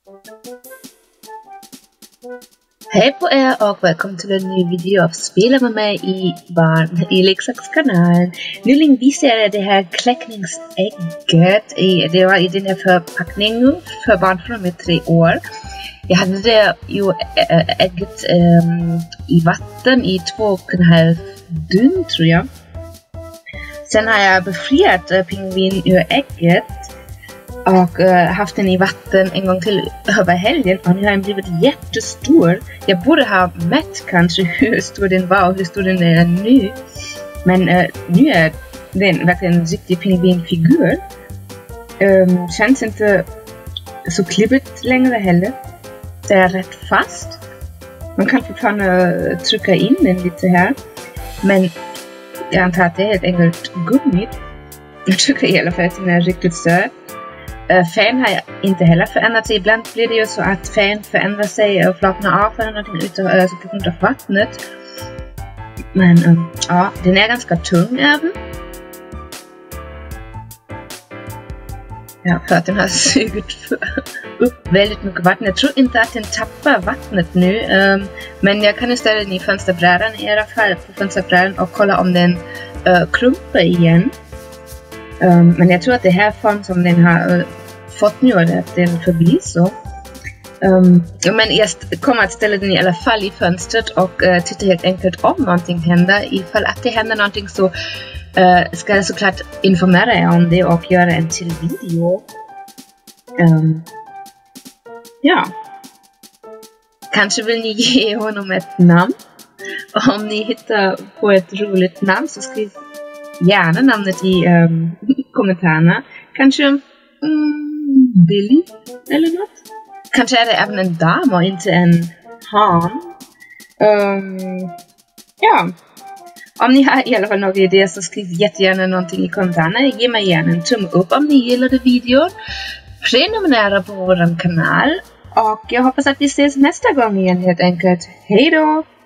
Hej på er och välkommen till en ny video av Spela med mig i barn i leksakskanalen. Nu visar jag det här kläckningsägget. Det var i den här förpackningen för barn från med 3 år. Jag hade det ju ägget i vatten i 2,5 dygn tror jag. Sen har jag befriat pingvin ur ägget och haft den i vatten en gång till över helgen, och nu har den blivit jättestor. Jag borde ha mätt kanske hur stor den var och hur stor den är nu. Men nu är den verkligen en riktig pingvinfigur. Känns inte så klibbigt längre heller. Det är rätt fast. Man kan fortfarande trycka in den lite här. Men jag antar att det är helt enkelt gummi. Jag tycker i alla fall att den är riktigt söt. Färgen har jag inte heller förändrat sig. Ibland blir det ju så att färgen förändrar sig och flacknar av eller någonting utav, på grund av vattnet. Men ja, den är ganska tung även. Ja, för att den har sugit upp väldigt mycket vatten. Jag tror inte att den tappar vattnet nu. Men jag kan ställa den i fönsterbrädan i alla fall, på fönsterbrädan, och kolla om den krymper igen. Men jag tror att det här form som den har fått nu, att den förblir så. Men jag kommer att ställa den i alla fall i fönstret och titta helt enkelt om någonting händer. Ifall att det händer någonting så ska jag såklart informera er om det och göra en till video. Ja. Kanske vill ni ge honom ett namn. Om ni hittar på ett roligt namn så skriv gärna namnet i kommentarerna. Kanske Billy eller något. Kanske är det även en dam och inte en han. Ja. Om ni har i alla fall några idéer så skriv jättegärna någonting i kommentarerna. Ge mig gärna en tumme upp om ni gillade videon. Prenumerera på vår kanal. Och jag hoppas att vi ses nästa gång igen helt enkelt. Hej då!